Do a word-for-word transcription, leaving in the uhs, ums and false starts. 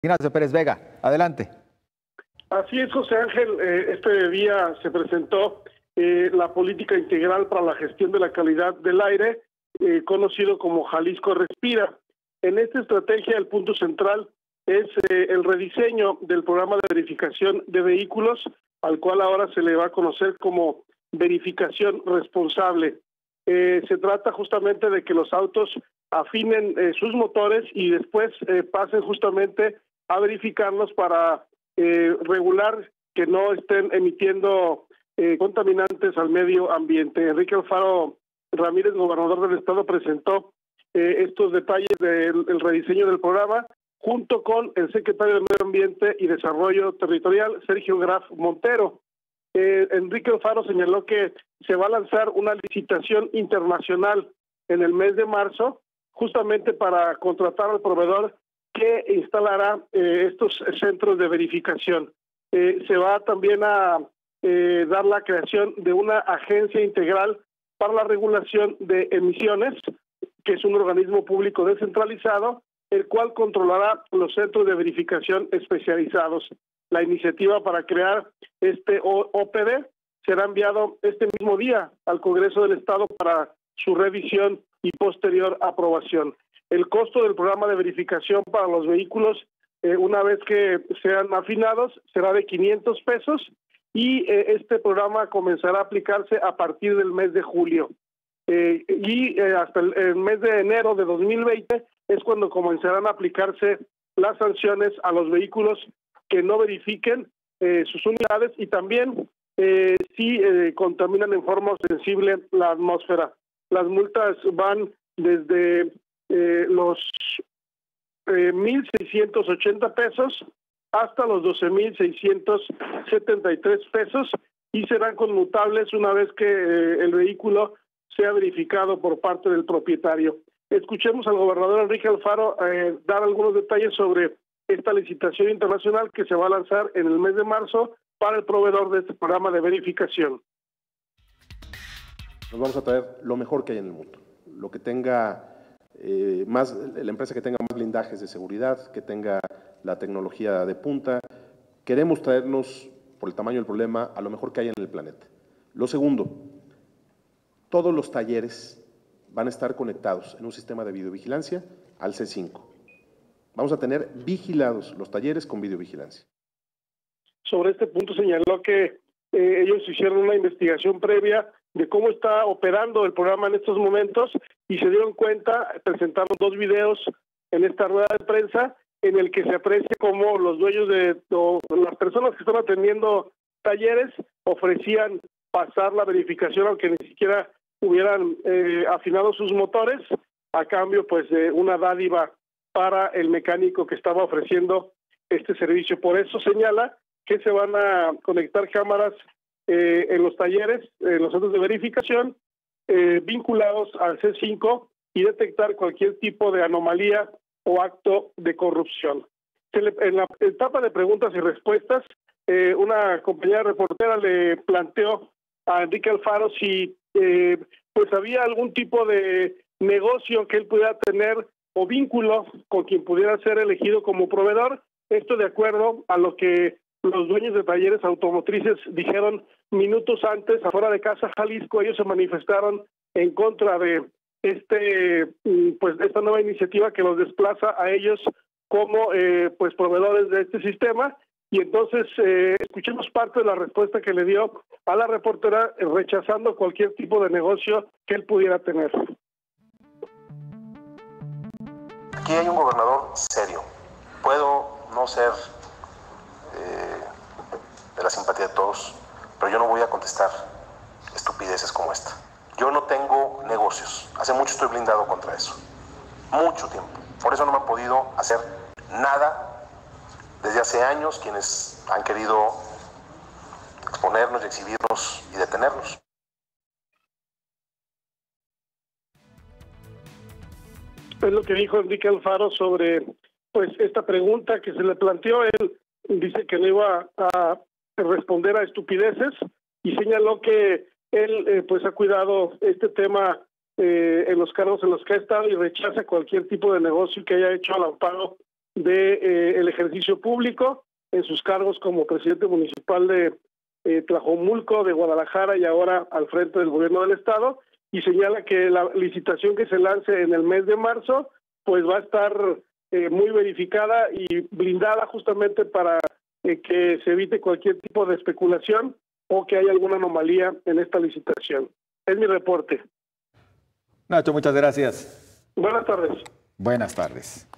Ignacio Pérez Vega, adelante. Así es, José Ángel. Eh, este día se presentó eh, la política integral para la gestión de la calidad del aire, eh, conocido como Jalisco Respira. En esta estrategia, el punto central es eh, el rediseño del programa de verificación de vehículos, al cual ahora se le va a conocer como verificación responsable. Eh, se trata justamente de que los autos afinen eh, sus motores y después eh, pasen justamente a verificarlos para eh, regular que no estén emitiendo eh, contaminantes al medio ambiente. Enrique Alfaro Ramírez, gobernador del estado, presentó eh, estos detalles del, del rediseño del programa junto con el secretario de Medio Ambiente y Desarrollo Territorial, Sergio Graf Montero. Eh, Enrique Alfaro señaló que se va a lanzar una licitación internacional en el mes de marzo, justamente para contratar al proveedor que instalará eh, estos centros de verificación. Eh, se va también a eh, dar la creación de una agencia integral para la regulación de emisiones, que es un organismo público descentralizado, el cual controlará los centros de verificación especializados. La iniciativa para crear este O P D será enviado este mismo día al Congreso del Estado para su revisión y posterior aprobación. El costo del programa de verificación para los vehículos, eh, una vez que sean afinados, será de quinientos pesos y eh, este programa comenzará a aplicarse a partir del mes de julio. Eh, y eh, hasta el, el mes de enero de dos mil veinte es cuando comenzarán a aplicarse las sanciones a los vehículos que no verifiquen eh, sus unidades y también eh, si eh, contaminan en forma ostensible la atmósfera. Las multas van desde eh, los eh, mil seiscientos ochenta pesos hasta los doce mil seiscientos setenta y tres pesos y serán conmutables una vez que eh, el vehículo sea verificado por parte del propietario. Escuchemos al gobernador Enrique Alfaro eh, dar algunos detalles sobre esta licitación internacional que se va a lanzar en el mes de marzo para el proveedor de este programa de verificación. Nos vamos a traer lo mejor que hay en el mundo, lo que tenga eh, más, la empresa que tenga más blindajes de seguridad, que tenga la tecnología de punta. Queremos traernos, por el tamaño del problema, a lo mejor que hay en el planeta. Lo segundo, todos los talleres van a estar conectados en un sistema de videovigilancia al C cinco. Vamos a tener vigilados los talleres con videovigilancia. Sobre este punto señaló que eh, ellos hicieron una investigación previa de cómo está operando el programa en estos momentos y se dieron cuenta, presentaron dos videos en esta rueda de prensa en el que se aprecia cómo los dueños de o, las personas que están atendiendo talleres ofrecían pasar la verificación aunque ni siquiera hubieran eh, afinado sus motores a cambio pues de una dádiva para el mecánico que estaba ofreciendo este servicio. Por eso señala que se van a conectar cámaras eh, en los talleres, en los centros de verificación, eh, vinculados al C cinco y detectar cualquier tipo de anomalía o acto de corrupción. Se le, en la etapa de preguntas y respuestas, eh, una compañera reportera le planteó a Enrique Alfaro si eh, pues había algún tipo de negocio que él pudiera tener o vínculo con quien pudiera ser elegido como proveedor. Esto de acuerdo a lo que los dueños de talleres automotrices dijeron minutos antes afuera de Casa Jalisco. Ellos se manifestaron en contra de este pues esta nueva iniciativa que los desplaza a ellos como eh, pues proveedores de este sistema. Y entonces eh, escuchemos parte de la respuesta que le dio a la reportera eh, rechazando cualquier tipo de negocio que él pudiera tener. Aquí hay un gobernador serio. Puedo no ser eh, de la simpatía de todos, pero yo no voy a contestar estupideces como esta. Yo no tengo negocios. Hace mucho estoy blindado contra eso. Mucho tiempo. Por eso no me han podido hacer nada desde hace años quienes han querido exponernos y exhibirnos y detenernos. Es lo que dijo Enrique Alfaro sobre pues esta pregunta que se le planteó. Él dice que no iba a responder a estupideces y señaló que él eh, pues ha cuidado este tema eh, en los cargos en los que ha estado y rechaza cualquier tipo de negocio que haya hecho al amparo de eh, el ejercicio público en sus cargos como presidente municipal de eh, Tlajomulco, de Guadalajara y ahora al frente del gobierno del estado, y señala que la licitación que se lance en el mes de marzo pues va a estar eh, muy verificada y blindada justamente para eh, que se evite cualquier tipo de especulación o que haya alguna anomalía en esta licitación. Es mi reporte. Nacho, muchas gracias. Buenas tardes. Buenas tardes.